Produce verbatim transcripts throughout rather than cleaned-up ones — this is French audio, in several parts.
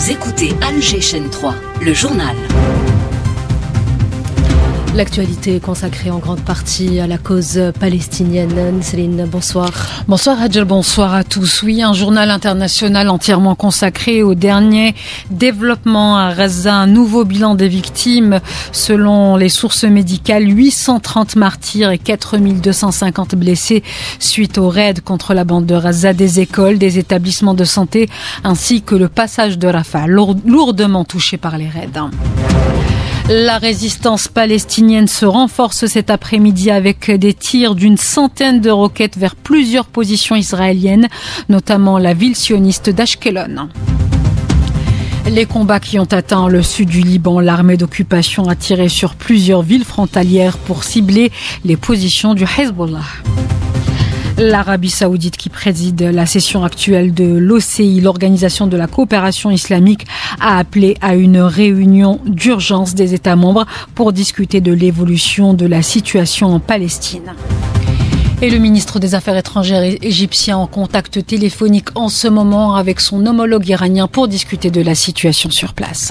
Vous écoutez Alger Chaîne trois, le journal. L'actualité est consacrée en grande partie à la cause palestinienne. Céline, bonsoir. Bonsoir Hadjer, bonsoir à tous. Oui, un journal international entièrement consacré aux derniers développements à Gaza. Un nouveau bilan des victimes. Selon les sources médicales, huit cent trente martyrs et quatre mille deux cent cinquante blessés suite aux raids contre la bande de Gaza, des écoles, des établissements de santé, ainsi que le passage de Rafah, lourdement touché par les raids. La résistance palestinienne se renforce cet après-midi avec des tirs d'une centaine de roquettes vers plusieurs positions israéliennes, notamment la ville sioniste d'Ashkelon. Les combats qui ont atteint le sud du Liban, l'armée d'occupation a tiré sur plusieurs villes frontalières pour cibler les positions du Hezbollah. L'Arabie saoudite qui préside la session actuelle de l'O C I, l'Organisation de la coopération islamique, a appelé à une réunion d'urgence des États membres pour discuter de l'évolution de la situation en Palestine. Et le ministre des Affaires étrangères égyptien en contact téléphonique en ce moment avec son homologue iranien pour discuter de la situation sur place.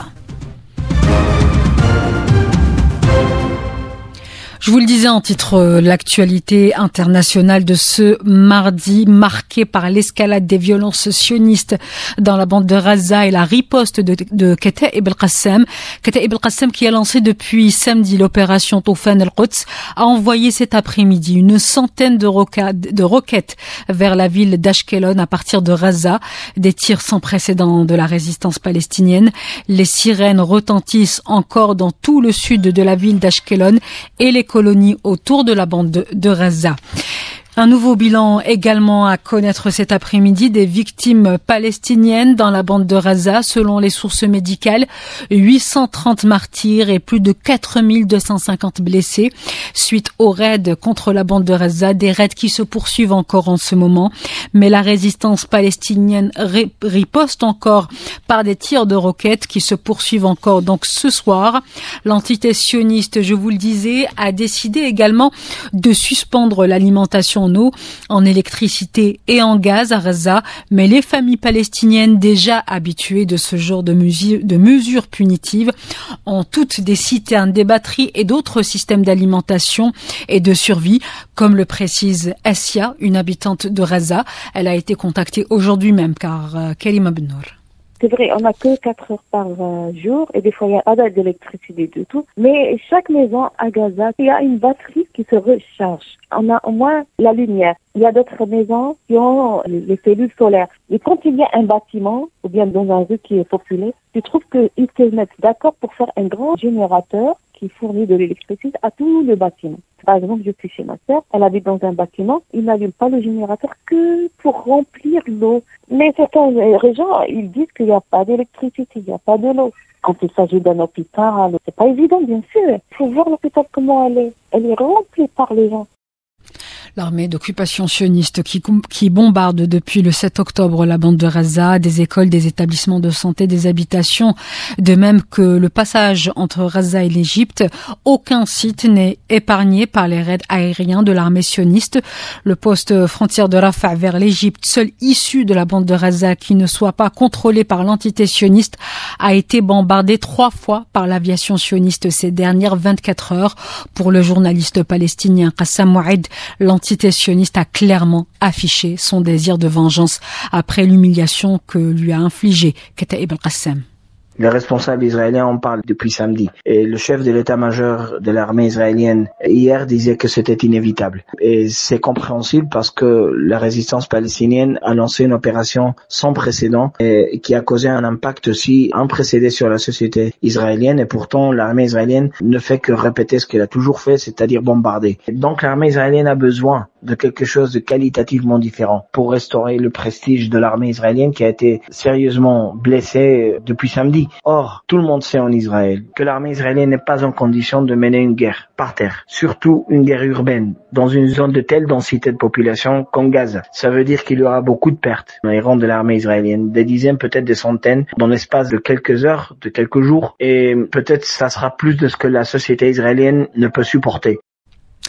Je vous le disais en titre, l'actualité internationale de ce mardi marquée par l'escalade des violences sionistes dans la bande de Gaza et la riposte de, de Kataib el-Qassam. Kataib el-Qassam qui a lancé depuis samedi l'opération Toufan el-Quds a envoyé cet après-midi une centaine de, roca- de roquettes vers la ville d'Ashkelon à partir de Gaza. Des tirs sans précédent de la résistance palestinienne. Les sirènes retentissent encore dans tout le sud de la ville d'Ashkelon et les colonies autour de la bande de, de Gaza. Un nouveau bilan également à connaître cet après-midi des victimes palestiniennes dans la bande de Gaza. Selon les sources médicales, huit cent trente martyrs et plus de quatre mille deux cent cinquante blessés suite aux raids contre la bande de Gaza. Des raids qui se poursuivent encore en ce moment. Mais la résistance palestinienne riposte encore par des tirs de roquettes qui se poursuivent encore. Donc ce soir, l'entité sioniste, je vous le disais, a décidé également de suspendre l'alimentation en eau, en électricité et en gaz à Gaza, mais les familles palestiniennes déjà habituées de ce genre de mesures, de mesures punitives ont toutes des citernes, des batteries et d'autres systèmes d'alimentation et de survie, comme le précise Assia, une habitante de Gaza. Elle a été contactée aujourd'hui même car euh, Karima Bennour. C'est vrai, on n'a que quatre heures par euh, jour et des fois il y a pas d'électricité du tout. Mais chaque maison à Gaza, il y a une batterie qui se recharge. On a au moins la lumière. Il y a d'autres maisons qui ont les cellules solaires. Et quand il y a un bâtiment, ou bien dans un rue qui est populaire, je trouve qu'ils se mettent d'accord pour faire un grand générateur qui fournit de l'électricité à tout le bâtiment. Par exemple, je suis chez ma sœur, elle habite dans un bâtiment, il n'allume pas le générateur que pour remplir l'eau. Mais certaines régions, ils disent qu'il n'y a pas d'électricité, il n'y a pas de l'eau. Quand il s'agit d'un hôpital, c'est pas évident, bien sûr. Il faut voir l'hôpital comment elle est. Elle est remplie par les gens. L'armée d'occupation sioniste qui, qui bombarde depuis le sept octobre la bande de Gaza, des écoles, des établissements de santé, des habitations, de même que le passage entre Gaza et l'Égypte. Aucun site n'est épargné par les raids aériens de l'armée sioniste. Le poste frontière de Rafah vers l'Égypte, seul issu de la bande de Gaza qui ne soit pas contrôlé par l'entité sioniste, a été bombardé trois fois par l'aviation sioniste ces dernières vingt-quatre heures. Pour le journaliste palestinien Qassam Mouaid, l'entité sioniste a clairement affiché son désir de vengeance après l'humiliation que lui a infligée Kataib el-Qassam. Les responsables israéliens en parlent depuis samedi. Et le chef de l'état-major de l'armée israélienne hier disait que c'était inévitable. Et c'est compréhensible parce que la résistance palestinienne a lancé une opération sans précédent et qui a causé un impact aussi imprécédé sur la société israélienne. Et pourtant, l'armée israélienne ne fait que répéter ce qu'elle a toujours fait, c'est-à-dire bombarder. Et donc l'armée israélienne a besoin de quelque chose de qualitativement différent pour restaurer le prestige de l'armée israélienne qui a été sérieusement blessée depuis samedi. Or, tout le monde sait en Israël que l'armée israélienne n'est pas en condition de mener une guerre par terre, surtout une guerre urbaine, dans une zone de telle densité de population comme Gaza. Ça veut dire qu'il y aura beaucoup de pertes dans les rangs de l'armée israélienne, des dizaines, peut-être des centaines, dans l'espace de quelques heures, de quelques jours, et peut-être ça sera plus de ce que la société israélienne ne peut supporter.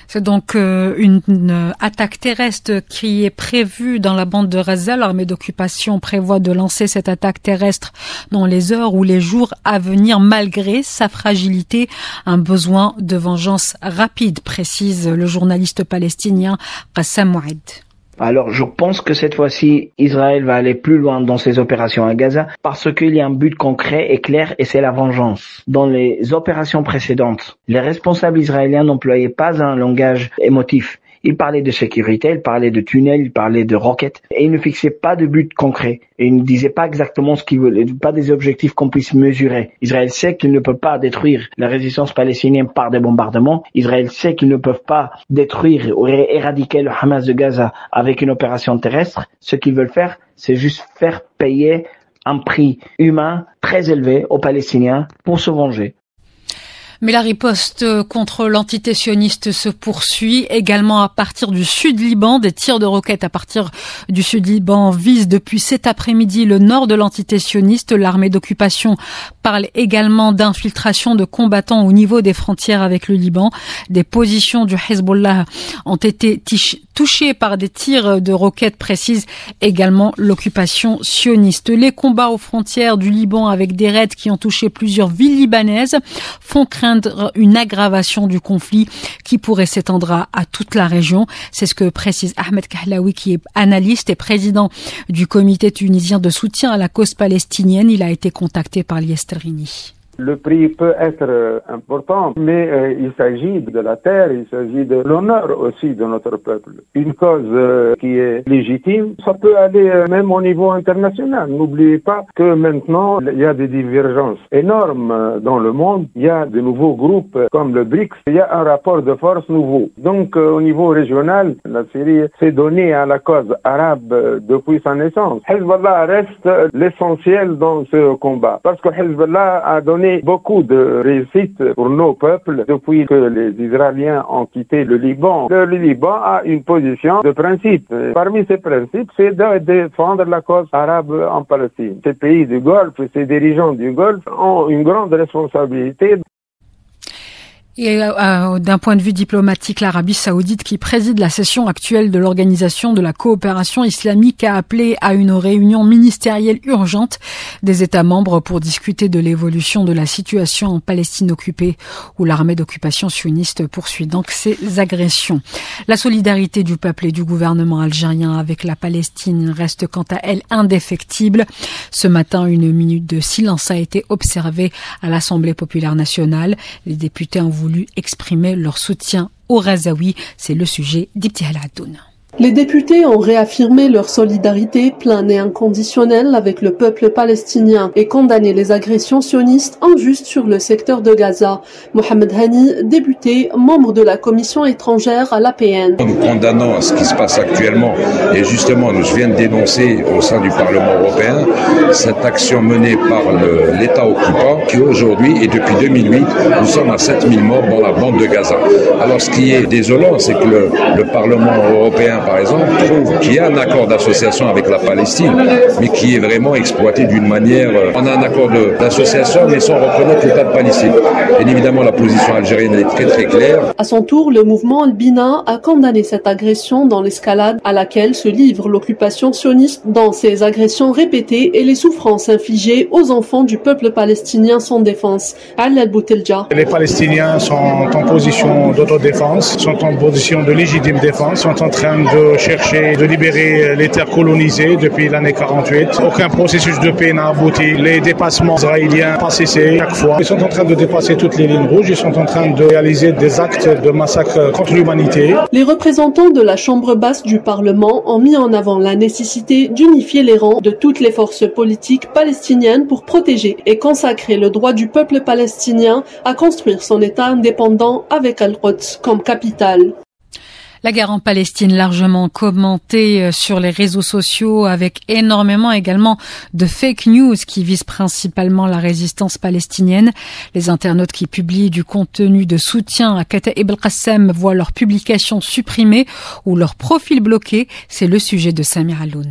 C'est donc euh, une, une attaque terrestre qui est prévue dans la bande de Gaza. L'armée d'occupation prévoit de lancer cette attaque terrestre dans les heures ou les jours à venir, malgré sa fragilité. Un besoin de vengeance rapide, précise le journaliste palestinien Qassam Moued. Alors, je pense que cette fois-ci, Israël va aller plus loin dans ses opérations à Gaza parce qu'il y a un but concret et clair et c'est la vengeance. Dans les opérations précédentes, les responsables israéliens n'employaient pas un langage émotif. Ils parlaient de sécurité, ils parlaient de tunnels, ils parlaient de roquettes et ils ne fixaient pas de but concret. Et ils ne disaient pas exactement ce qu'ils voulaient, pas des objectifs qu'on puisse mesurer. Israël sait qu'il ne peut pas détruire la résistance palestinienne par des bombardements. Israël sait qu'ils ne peuvent pas détruire ou éradiquer le Hamas de Gaza avec une opération terrestre. Ce qu'ils veulent faire, c'est juste faire payer un prix humain très élevé aux Palestiniens pour se venger. Mais la riposte contre l'entité sioniste se poursuit également à partir du sud-Liban. Des tirs de roquettes à partir du sud-Liban visent depuis cet après-midi le nord de l'entité sioniste. L'armée d'occupation parle également d'infiltration de combattants au niveau des frontières avec le Liban. Des positions du Hezbollah ont été touchées par des tirs de roquettes, précise également l'occupation sioniste. Les combats aux frontières du Liban avec des raids qui ont touché plusieurs villes libanaises font craindre une aggravation du conflit qui pourrait s'étendre à, à toute la région. C'est ce que précise Ahmed Kahlaoui, qui est analyste et président du comité tunisien de soutien à la cause palestinienne. Il a été contacté par Liesterini. Le prix peut être important, mais euh, il s'agit de la terre, il s'agit de l'honneur aussi de notre peuple. Une cause euh, qui est légitime, ça peut aller euh, même au niveau international. N'oubliez pas que maintenant, il y a des divergences énormes euh, dans le monde. Il y a de nouveaux groupes euh, comme le B R I C S. Il y a un rapport de force nouveau. Donc, euh, au niveau régional, la Syrie s'est donnée à la cause arabe euh, depuis sa naissance. Hezbollah reste euh, l'essentiel dans ce combat, parce que Hezbollah a donné beaucoup de réussite pour nos peuples depuis que les Israéliens ont quitté le Liban. Le, le Liban a une position de principe. Parmi ces principes, c'est de défendre la cause arabe en Palestine. Ces pays du Golfe, ces dirigeants du Golfe ont une grande responsabilité. Et euh, d'un point de vue diplomatique, l'Arabie saoudite, qui préside la session actuelle de l'Organisation de la coopération islamique, a appelé à une réunion ministérielle urgente des États membres pour discuter de l'évolution de la situation en Palestine occupée, où l'armée d'occupation sioniste poursuit donc ses agressions. La solidarité du peuple et du gouvernement algérien avec la Palestine reste quant à elle indéfectible. Ce matin, une minute de silence a été observée à l'Assemblée populaire nationale. Les députés ont voulu exprimer leur soutien aux Razaouis. C'est le sujet d'Ibtihal Haddoun. Les députés ont réaffirmé leur solidarité pleine et inconditionnelle avec le peuple palestinien et condamné les agressions sionistes injustes sur le secteur de Gaza. Mohamed Hani, député, membre de la commission étrangère à l'A P N. Nous condamnons ce qui se passe actuellement et justement, je viens de dénoncer au sein du Parlement européen cette action menée par l'État occupant qui aujourd'hui et depuis deux mille huit, nous sommes à sept mille morts dans la bande de Gaza. Alors ce qui est désolant, c'est que le, le Parlement européen par exemple, trouve qu'il y a un accord d'association avec la Palestine, mais qui est vraiment exploité d'une manière... On a un accord d'association, mais sans reconnaître l'État de Palestine. Bien évidemment, la position algérienne est très très claire. À son tour, le mouvement Al-Bina a condamné cette agression dans l'escalade à laquelle se livre l'occupation sioniste dans ses agressions répétées et les souffrances infligées aux enfants du peuple palestinien sans défense. Al-Boutelja. Les Palestiniens sont en position d'autodéfense, sont en position de légitime défense, sont en train de chercher de libérer les terres colonisées depuis l'année quarante-huit. Aucun processus de paix n'a abouti. Les dépassements israéliens pas cessé chaque fois. Ils sont en train de dépasser toutes les lignes rouges. Ils sont en train de réaliser des actes de massacre contre l'humanité. Les représentants de la Chambre basse du Parlement ont mis en avant la nécessité d'unifier les rangs de toutes les forces politiques palestiniennes pour protéger et consacrer le droit du peuple palestinien à construire son État indépendant avec Al-Quds comme capitale. La guerre en Palestine, largement commentée sur les réseaux sociaux, avec énormément également de fake news qui visent principalement la résistance palestinienne. Les internautes qui publient du contenu de soutien à Kataib al-Qassam voient leurs publications supprimées ou leur profil bloqué. C'est le sujet de Samir Alloun.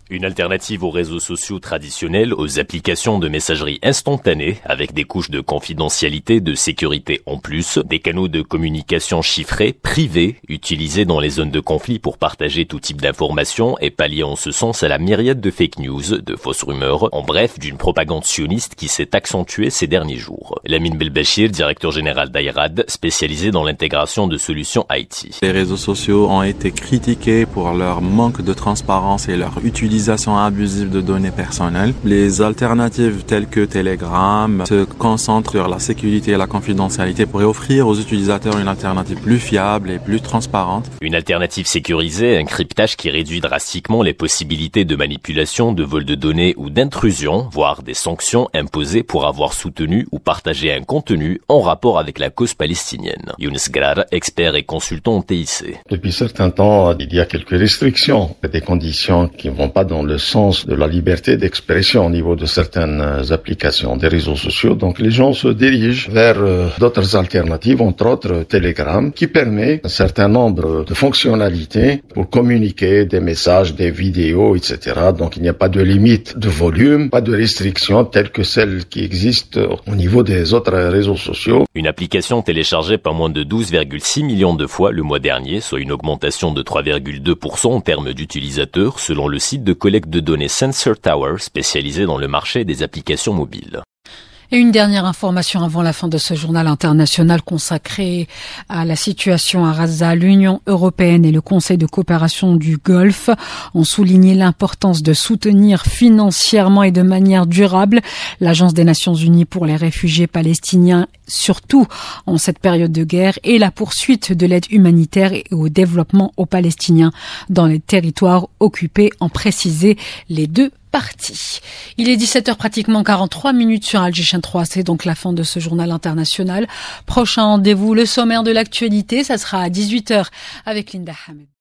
Une alternative aux réseaux sociaux traditionnels, aux applications de messagerie instantanée, avec des couches de confidentialité, de sécurité en plus, des canaux de communication chiffrés, privés, utilisés dans les zones de conflit pour partager tout type d'informations et pallier en ce sens à la myriade de fake news, de fausses rumeurs, en bref, d'une propagande sioniste qui s'est accentuée ces derniers jours. Lamine Belbachir, directeur général d'Ayrad, spécialisé dans l'intégration de solutions I T. Les réseaux sociaux ont été critiqués pour leur manque de transparence et leur utilisation Utilisation abusive de données personnelles. Les alternatives telles que Telegram se concentrent sur la sécurité et la confidentialité pour offrir aux utilisateurs une alternative plus fiable et plus transparente. Une alternative sécurisée, un cryptage qui réduit drastiquement les possibilités de manipulation, de vol de données ou d'intrusion, voire des sanctions imposées pour avoir soutenu ou partagé un contenu en rapport avec la cause palestinienne. Younes Grar, expert et consultant en T I C. Depuis certains temps, il y a quelques restrictions, des conditions qui ne vont pas dans le sens de la liberté d'expression au niveau de certaines applications des réseaux sociaux. Donc les gens se dirigent vers euh, d'autres alternatives, entre autres Telegram, qui permet un certain nombre de fonctionnalités pour communiquer des messages, des vidéos, et cetera. Donc il n'y a pas de limite de volume, pas de restrictions telles que celles qui existent au niveau des autres réseaux sociaux. Une application téléchargée pas moins de douze virgule six millions de fois le mois dernier, soit une augmentation de trois virgule deux pour cent en termes d'utilisateurs, selon le site de collecte de données Sensor Tower, spécialisé dans le marché des applications mobiles. Et une dernière information avant la fin de ce journal international consacré à la situation à Gaza. L'Union européenne et le Conseil de coopération du Golfe ont souligné l'importance de soutenir financièrement et de manière durable l'Agence des Nations Unies pour les réfugiés palestiniens, surtout en cette période de guerre, et la poursuite de l'aide humanitaire et au développement aux Palestiniens dans les territoires occupés, ont précisé les deux parties. Il est dix-sept heures pratiquement quarante-trois minutes sur Al J H trois. C'est donc la fin de ce journal international. Prochain rendez-vous, le sommaire de l'actualité, ça sera à dix-huit heures avec Linda Hamed.